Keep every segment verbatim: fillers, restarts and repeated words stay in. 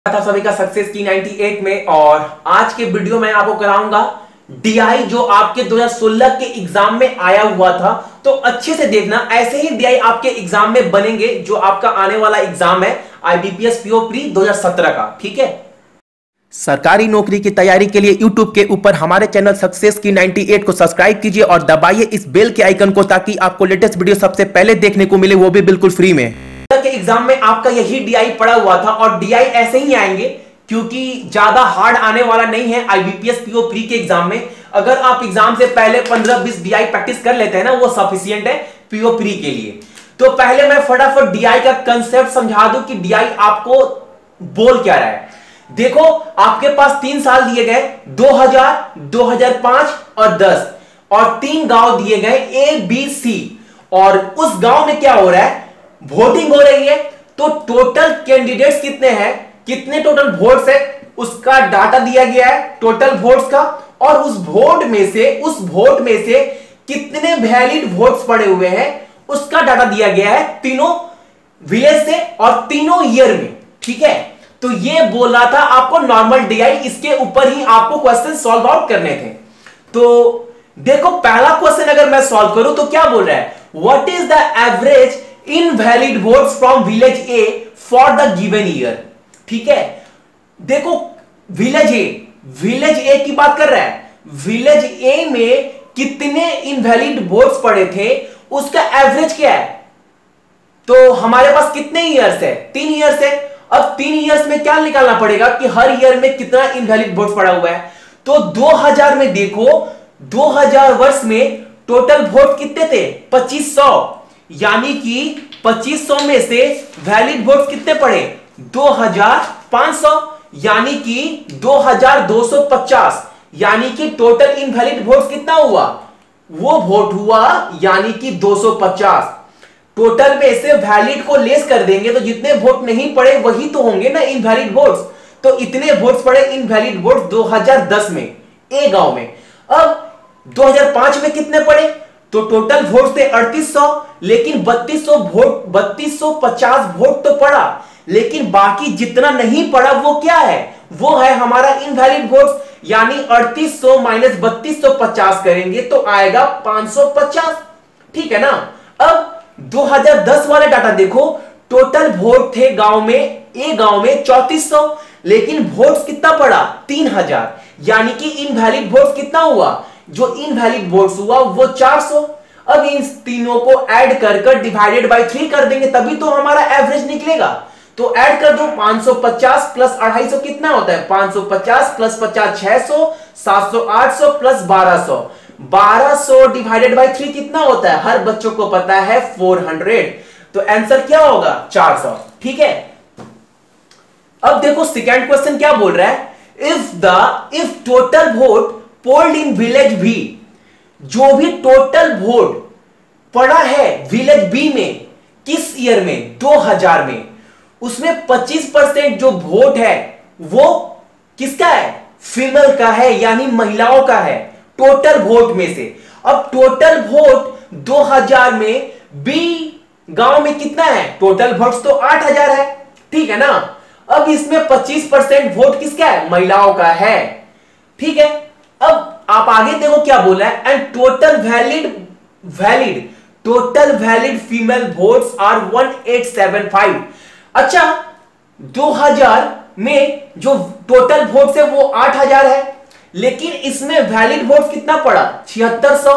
था सभी का सक्सेस की अट्ठानवे में। और आज के वीडियो में आपको कराऊंगा डीआई जो आपके दो हज़ार सोलह के एग्जाम में आया हुआ था। तो अच्छे से देखना, ऐसे ही डीआई आपके एग्जाम में बनेंगे जो आपका आने वाला एग्जाम है आईबीपीएस पीओ प्री दो हज़ार सत्रह का। ठीक है, सरकारी नौकरी की तैयारी के लिए यूट्यूब के ऊपर हमारे चैनल सक्सेस की अट्ठानवे को सब्सक्राइब कीजिए और दबाइए इस बेल के आइकन को ताकि आपको लेटेस्ट वीडियो सबसे पहले देखने को मिले, वो भी बिल्कुल फ्री में। के एग्जाम में आपका यही डीआई पड़ा हुआ था और डीआई ऐसे ही आएंगे क्योंकि ज्यादा हार्ड आने वाला नहीं है आईबीपीएस पीओ प्री के एग्जाम में। अगर आप एग्जाम से पहले पंद्रह बीस डीआई प्रैक्टिस कर लेते हैं ना, वो सफिशिएंट है पीओ प्री के लिए। तो पहले मैं फटाफट डीआई का कंसेप्ट समझा दूं कि डीआई आपको बोल क्या रहा है। देखो, आपके पास तीन साल दिए गए, दो हज़ार, दो हज़ार पाँच और दस, और तीन गांव दिए गए ए बी सी। और उस गांव में क्या हो रहा है, वोटिंग हो रही है। तो टोटल कैंडिडेट्स कितने हैं, कितने टोटल वोट्स है, उसका डाटा दिया गया है टोटल वोट्स का। और उस वोट में से उस वोट में से कितने वैलिड वोट्स पड़े हुए हैं उसका डाटा दिया गया है तीनों विलेज से और तीनों ईयर में। ठीक है, तो ये बोल रहा था आपको नॉर्मल डीआई, इसके ऊपर ही आपको क्वेश्चन सॉल्व आउट करने थे। तो देखो, पहला क्वेश्चन अगर मैं सॉल्व करूं तो क्या बोल रहा है, what is the average invalid votes from village A for the given year. ठीक है, देखो विलेज ए, विलेज ए की बात कर रहा है। विलेज ए में कितने इनवैलिड वोट्स पड़े थे उसका एवरेज क्या है। तो हमारे पास कितने ईयर्स है, तीन ईयर्स है। अब तीन ईयर्स में क्या निकालना पड़ेगा कि हर ईयर में कितना इनवैलिड वोट्स पड़ा हुआ है। तो दो हज़ार में देखो, दो हज़ार वर्ष में टोटल वोट कितने थे, पच्चीस सौ। यानी कि पच्चीस सौ में से वैलिड वोट्स कितने पड़े, दो हज़ार पाँच सौ, यानी कि दो हज़ार दो सौ पचास। यानी कि टोटल इनवैलिड वोट्स कितना हुआ, वो वोट हुआ यानी कि दो सौ पचास। टोटल में से वैलिड को लेस कर देंगे तो जितने वोट नहीं पड़े वही तो होंगे ना इनवैलिड वोट्स। तो इतने वोट्स पड़े इनवैलिड वोट्स दो हज़ार दस में ए गांव में। अब दो हज़ार पाँच में कितने पड़े, तो टोटल वोट थे अड़तीस सौ, लेकिन बत्तीस सौ वोट बत्तीस सौ पचास वोट तो पड़ा, लेकिन बाकी जितना नहीं पड़ा वो क्या है, वो है हमारा इनवैलिड वोट्स। यानी अड़तीस सौ माइनस बत्तीस सौ पचास करेंगे तो आएगा पाँच सौ पचास। ठीक है ना। अब दो हज़ार दस वाले डाटा देखो, टोटल वोट थे गांव में ए गांव में चौंतीस सौ, लेकिन वोट्स कितना पड़ा, तीन हज़ार। यानी कि इनवैलिड वोट्स कितना हुआ, जो इनवैलिड वोट्स हुआ वो चार सौ। अब इन तीनों को ऐड कर कर डिवाइडेड बाय थ्री कर देंगे तभी तो हमारा एवरेज निकलेगा। तो ऐड कर दो, पाँच सौ पचास प्लस दो सौ पचास कितना होता है, पाँच सौ पचास प्लस पचास छह सौ, सात सौ आठ सौ प्लस बारह सौ, बारह सौ डिवाइडेड बाय थ्री कितना होता है, हर बच्चों को पता है चार सौ। तो आंसर क्या होगा, चार सौ। ठीक है। अब देखो सेकंड क्वेश्चन क्या बोल रहा है, if the if total vote polled in village B, जो भी टोटल वोट पड़ा है विलेज बी में किस ईयर में, दो हज़ार में, उसमें पच्चीस परसेंट जो वोट है वो किसका है, फीमेल का है, यानी महिलाओं का है टोटल वोट में से। अब टोटल वोट दो हज़ार में बी गांव में कितना है, टोटल वोट्स तो आठ हज़ार है। ठीक है ना। अब इसमें पच्चीस परसेंट वोट किसका है, महिलाओं का है। ठीक है। अब आप आगे देखो क्या बोला है, and total valid valid total valid female votes are अठारह सौ पचहत्तर। अच्छा, दो हज़ार में जो टोटल वोट्स है वो आठ हज़ार है, लेकिन इसमें वैलिड वोट्स कितना पड़ा, छिहत्तर सौ।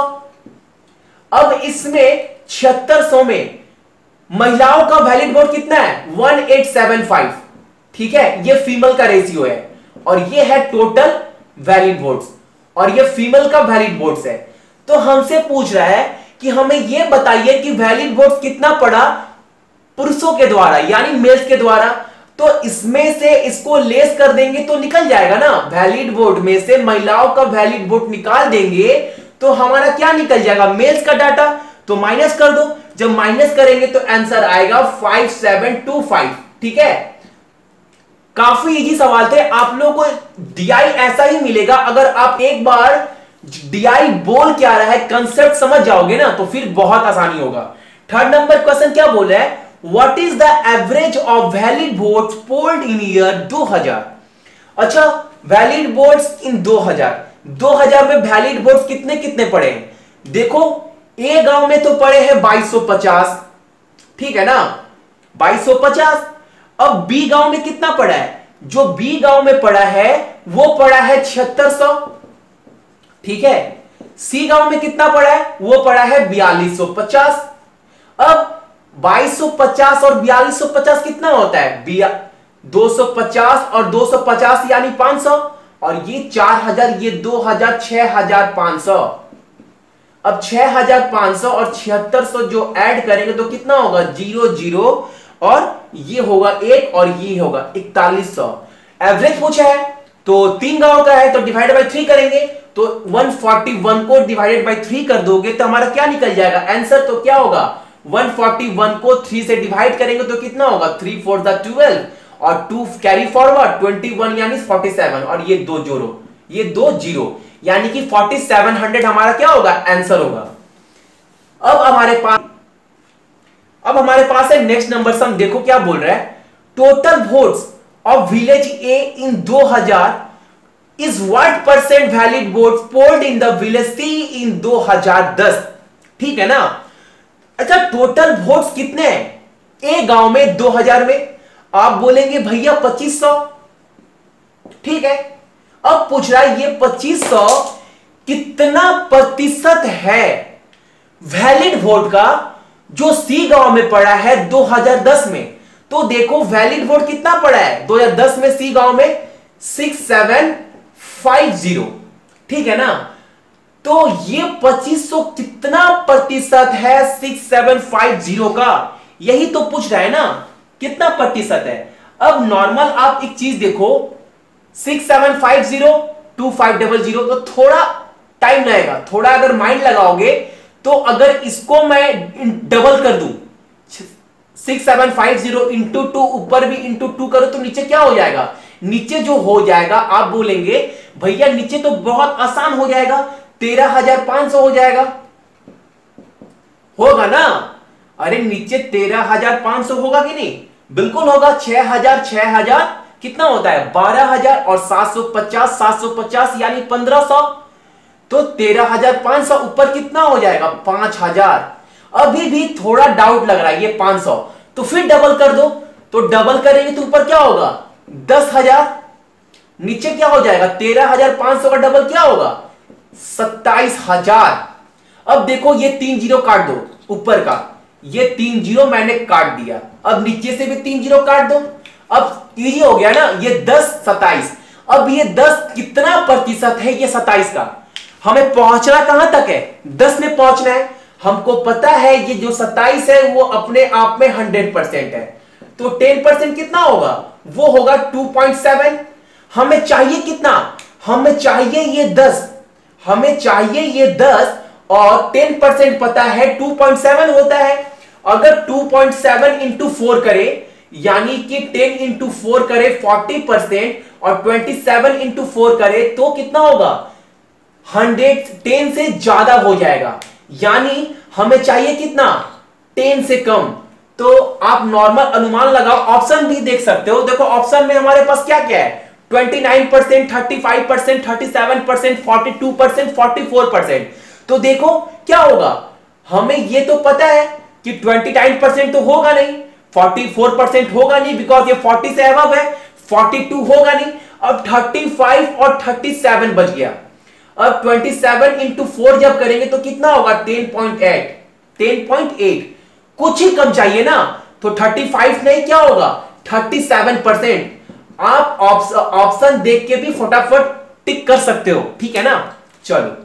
अब इसमें छिहत्तर सौ में महिलाओं का वैलिड वोट कितना है, अठारह सौ पचहत्तर। ठीक है, ये फीमेल का रेशियो है और ये है टोटल वैलिड वोट्स, और ये फीमेल का वैलिड वोट्स है। तो हमसे पूछ रहा है कि हमें यह बताइए कि वैलिड वोट्स कितना पड़ा पुरुषों के द्वारा, यानी मेल्स के द्वारा। तो इसमें से इसको लेस कर देंगे तो निकल जाएगा ना, वैलिड वोट में से महिलाओं का वैलिड वोट निकाल देंगे तो हमारा क्या निकल जाएगा, मेल्स का डाटा। तो माइनस कर दो, जब माइनस करेंगे तो आंसर आएगा पाँच सौ पचहत्तर। ठीक है, काफी इजी सवाल थे। आप लोगों को डीआई ऐसा ही मिलेगा अगर आप एक बार डीआई बोल क्या रहा है कंसेप्ट समझ जाओगे ना, तो फिर बहुत आसानी होगा। थर्ड नंबर क्वेश्चन क्या बोल रहा है, what is the average of valid votes polled in year दो हज़ार। अच्छा, वैलिड वोट्स इन दो हज़ार, दो हज़ार में वैलिड वोट्स कितने कितने पड़े हैं? देखो, ए गांव में तो पड़े हैं बाईस सौ पचास, ठीक है ना, बाईस सौ पचास। अब बी गांव में कितना पड़ा है? जो बी गांव में पड़ा है वो पड़ा है छिहत्तर सौ, ठीक है। सी गांव में कितना पड़ा है? वो पड़ा है बयालीस सौ पचास। अब बाईस सौ पचास और बयालीस सौ पचास कितना होता है? दो सौ पचास और दो सौ पचास यानी पांच सौ, और ये चार हजार, ये दो हजार, छह हजार पांच सौ। अब छह हजार पांच सौ और छिहत्तर सौ जो ऐड करेंगे तो कितना होगा? जीरो जीरो, और ये होगा एक और ये होगा इकतालीस सौ। एवरेज पूछा है तो तीन गांव का है तो डिवाइड बाय थ्री करेंगे, तो एक सौ इकतालीस को डिवाइडेड बाय थ्री कर दोगे तो हमारा क्या निकल जाएगा आंसर? तो क्या होगा? एक सौ इकतालीस को थ्री से डिवाइड करेंगे तो कितना होगा? थ्री फोर द ट्वेल्व, और टू कैरी फॉरवर्ड इक्कीस यानी सैंतालीस, और ये दो जोरो, ये दो जीरो, यानी कि सैंतालीस सौ हमारा क्या होगा? आंसर होगा। अब हमारे पास अब हमारे पास है नेक्स्ट नंबर सम। देखो क्या बोल रहा है, total votes of village A in दो हज़ार is what percent valid votes polled in the village C in दो हज़ार दस, ठीक है ना। अच्छा, टोटल वोट्स कितने हैं ए गांव में दो हज़ार में? आप बोलेंगे भैया पच्चीस सौ, ठीक है। अब पूछ रहा है ये पच्चीस सौ कितना प्रतिशत है वैलिड वोट का जो सी गांव में पड़ा है दो हज़ार दस में? तो देखो वैलिड वोट कितना पड़ा है दो हज़ार दस में सी गांव में? सिक्स सेवन फाइव जीरो, ठीक है ना। तो ये पच्चीस सौ कितना प्रतिशत है सिक्स सेवन फाइव जीरो का? यही तो पूछ रहा है ना, कितना प्रतिशत है। अब नॉर्मल आप एक चीज देखो, six seven five zero two five double zero, तो थोड़ा टाइम लगेगा, थोड़ा अगर माइंड लगाओगे तो अगर इसको मैं डबल कर दूं, six seven five zero into two, ऊपर भी इंटू टू करो तो नीचे क्या हो जाएगा? नीचे जो हो जाएगा आप बोलेंगे भैया नीचे तो बहुत आसान हो जाएगा, तेरह हजार पांच सौ हो जाएगा, होगा ना। अरे नीचे तेरह हजार पांच सौ होगा कि नहीं? बिल्कुल होगा। छह हजार छह हजार कितना होता है? बारह हजार, और सात सौ पचास सात सौ पचास यानी पंद्रह सौ, तो तेरह हजार पांच सौ ऊपर कितना हो जाएगा? पांच हजार। अभी भी थोड़ा डाउट लग रहा है ये पांच सौ, तो फिर डबल कर दो, तो डबल करेंगे तो ऊपर क्या होगा? दस हजार, नीचे क्या हो जाएगा? तेरह हजार पांच सौ का डबल क्या होगा? सत्ताईस हजार। अब देखो ये तीन जीरो काट दो, ऊपर का ये तीन जीरो मैंने काट दिया, अब नीचे से भी तीन जीरो काट दो, अब इजी हो गया ना। ये दस सत्ताईस, अब ये दस कितना प्रतिशत है ये सत्ताईस का? हमें पहुंचना कहां तक है? दस में पहुंचना है। हमको पता है ये जो सत्ताईस है वो अपने आप में हंड्रेड परसेंट है, तो टेन परसेंट कितना होगा? वो होगा टू पॉइंट सेवन। हमें चाहिए कितना? हमें चाहिए ये दस, हमें चाहिए ये दस, और टेन परसेंट पता है टू पॉइंट सेवन होता है। अगर two point seven into four करे, यानी कि टेन इंटू फोर करे फोर्टी परसेंट, और ट्वेंटी सेवन इंटू फोर करे तो कितना होगा? हंड्रेड, टेन से ज्यादा हो जाएगा, यानी हमें चाहिए कितना? टेन से कम। तो आप नॉर्मल अनुमान लगाओ, ऑप्शन भी देख सकते हो। देखो ऑप्शन में हमारे पास क्या क्या है? Twenty nine percent, thirty five percent, thirty seven percent, forty two percent, forty four percent. तो देखो क्या होगा, हमें ये तो पता है कि ट्वेंटी नाइन परसेंट तो होगा नहीं, फोर्टी फोर परसेंट होगा नहीं बिकॉज ये फोर्टी से अबव है, फोर्टी टू होगा नहीं। अब थर्टी फाइव और थर्टी सेवन बच गया। अब ट्वेंटी सेवन इंटू फोर जब करेंगे तो कितना होगा? Ten point eight, ten point eight. कुछ ही कम चाहिए ना, तो थर्टी फाइव नहीं, क्या होगा? Thirty seven percent. आप ऑप्शन देख के भी फटाफट टिक कर सकते हो, ठीक है ना। चलो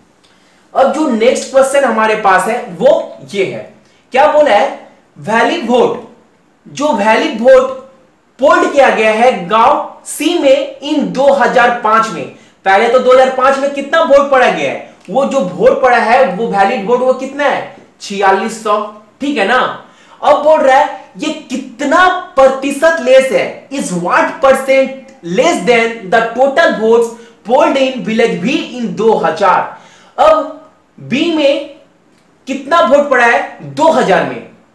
अब जो नेक्स्ट क्वेश्चन हमारे पास है वो ये है, क्या बोला है? वैलिड वोट, जो वैलिड वोट पोल्ड किया गया है गांव सी में इन दो हज़ार पाँच में। पहले तो दो हज़ार पाँच में कितना वोट पड़ा गया है? वो जो वोट पड़ा है वो वैलिड वोट वो कितना है? छियालीस सौ, ठीक है ना। अब बोल रहा है ये कितना प्रतिशत लेस है? Is what percent less than the total votes polled in village B in दो हज़ार। अब बी में कितना वोट पड़ा है? दो हज़ार में,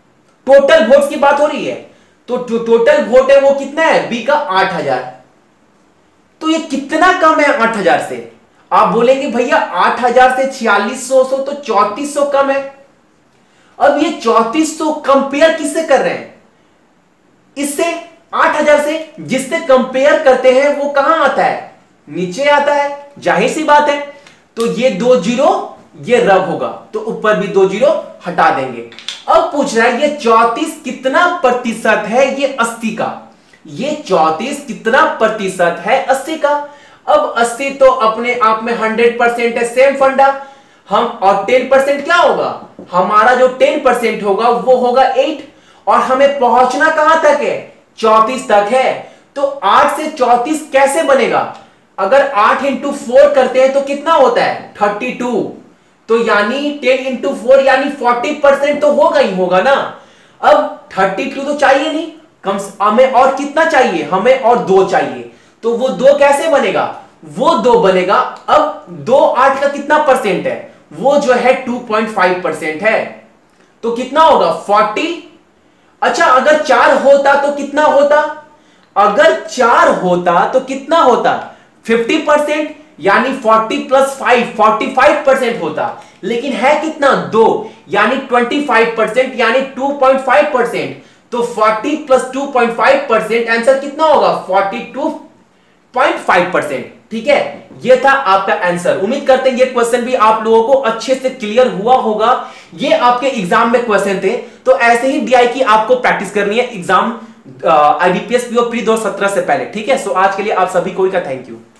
टोटल वोट्स की बात हो रही है, तो टोटल वोट है वो कितना है बी का आठ हजार। तो ये कितना कम है आठ हजार से? आप बोलेंगे भैया आठ हजार से छियालीस सौ तो चौंतीस सौ कम है। अब ये चौंतीस सौ कंपेयर किससे कर रहे हैं? इससे, आठ हजार से। जिससे कंपेयर करते हैं वो कहां आता है? नीचे आता है, जाहिर सी बात है। तो ये दो जीरो ये रब होगा, तो ऊपर भी दो जीरो हटा देंगे। अब पूछ रहा है ये चौंतीस कितना प्रतिशत है ये अस्सी का? ये चौंतीस कितना प्रतिशत है अस्सी का? अब अस्सी तो अपने आप में हंड्रेड परसेंट है, सेम फंडा। हम और टेन परसेंट क्या होगा? हमारा जो टेन परसेंट होगा वो होगा एट, और हमें पहुंचना कहां तक है? चौंतीस तक है। तो आठ से चौंतीस कैसे बनेगा? अगर आठ इंटू फोर करते हैं तो कितना होता है? Thirty two. तो यानी टेन इंटू फोर यानी फोर्टी परसेंट तो होगा ही होगा ना। अब थर्टी टू तो चाहिए नहीं, कम हमें और कितना चाहिए? हमें और दो चाहिए। तो वो दो कैसे बनेगा? वो दो बनेगा, अब दो आठ का कितना परसेंट है? वो जो है टू पॉइंट फाइव परसेंट है। तो कितना होगा? फोर्टी। अच्छा, अगर चार होता तो कितना होता? अगर चार होता तो कितना होता? फिफ्टी परसेंट, यानी forty plus five, forty five percent होता। लेकिन है कितना? दो, यानी ट्वेंटी फाइव परसेंट, यानी टू पॉइंट फाइव परसेंट। तो forty plus two point five percent answer कितना होगा? Forty two point five percent. ठीक है, ये था आपका आंसर। उम्मीद करते हैं ये क्वेश्चन भी आप लोगों को अच्छे से क्लियर हुआ होगा। ये आपके एग्जाम में क्वेश्चन थे, तो ऐसे ही डीआई की आपको प्रैक्टिस करनी है एग्जाम आईबीपीएस पीओ प्री दो हजार सत्रह से पहले। ठीक है, सो आज के लिए आप सभी को का थैंक यू।